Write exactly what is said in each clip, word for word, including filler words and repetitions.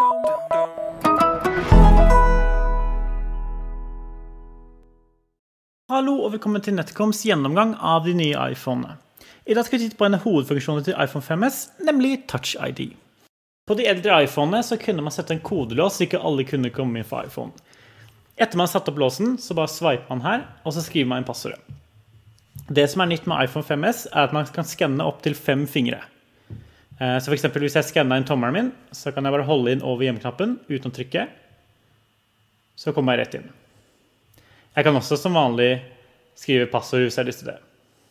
Hallo og velkommen til Netcoms gjennomgang av de nye iPhonene. I dag skal vi titte på en av hovedfunksjonene til iPhone fem S, nemlig Touch I D. På de eldre iPhonene så kunne man sette en kodelås så ikke alle kunne komme inn for iPhone. Etter man satt opp låsen, så bare swiper man her, og så skriver man inn passordet. Det som er nytt med iPhone fem S er at man kan skanne opp til fem fingre. Så for eksempel hvis jeg skanner inn tommelen min, så kan jeg bare holde inn over hjemknappen uten å trykke. Så kommer jeg rett inn. Jeg kan også som vanlig skrive passord hvis jeg har lyst til det.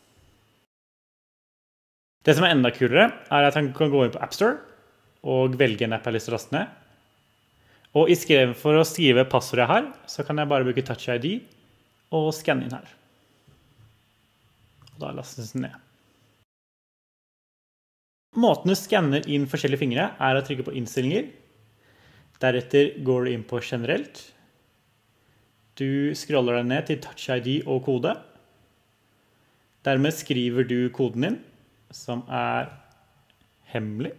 Det som er enda kulere er at jeg kan gå inn på App Store og velge en app jeg har lyst til å laste ned. Og i stedet for å skrive passordet her, så kan jeg bare bruke Touch I D og skanne inn her. Og da lastes den ned. Måten du skanner inn forskjellige fingre er å trykke på innstillinger. Deretter går du inn på generelt. Du scroller deg ned til Touch I D og kode. Dermed skriver du koden din, som er hemmelig.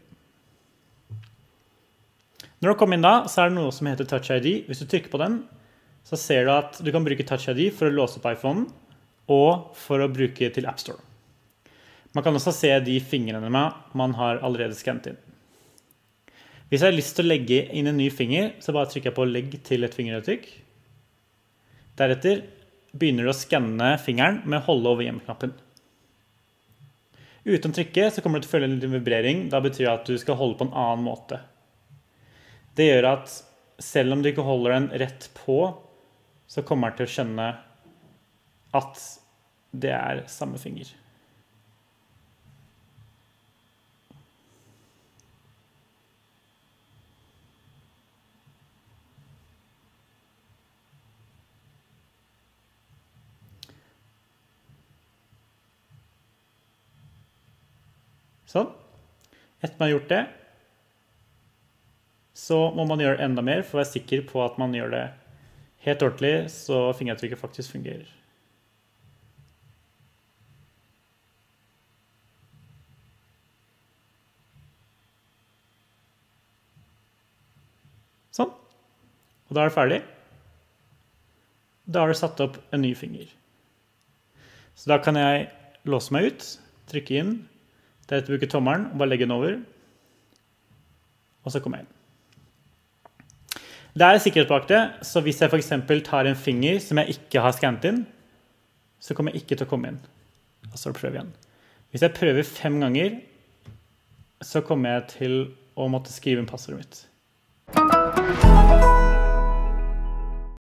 Når du kommer inn da, så er det noe som heter Touch I D. Hvis du trykker på den, så ser du at du kan bruke Touch I D for å låse opp iPhonen, og for å bruke til App Store. Man kan også se de fingrene man har allerede skannet inn. Hvis jeg har lyst til å legge inn en ny finger, så bare trykker jeg på legg til et fingeravtrykk. Deretter begynner du å skanne fingeren med å holde over hjemknappen. Uten å trykke så kommer du til å føle en liten vibrering. Da betyr det at du skal holde på en annen måte. Det gjør at selv om du ikke holder den rett på, så kommer du til å skjønne at det er samme finger. Sånn. Etter man har gjort det, så må man gjøre enda mer for å være sikker på at man gjør det helt ordentlig, så fingeravtrykket faktisk fungerer. Sånn. Og da er det ferdig. Da har du satt opp en ny finger. Så da kan jeg låse meg ut, trykke inn, deretter bruke tommelen og bare legge den over. Og så kommer jeg inn. Det er sikkerhet bak det, så hvis jeg for eksempel tar en finger som jeg ikke har skannet inn, så kommer jeg ikke til å komme inn. Og så prøver jeg igjen. Hvis jeg prøver fem ganger, så kommer jeg til å måtte skrive inn passordet mitt.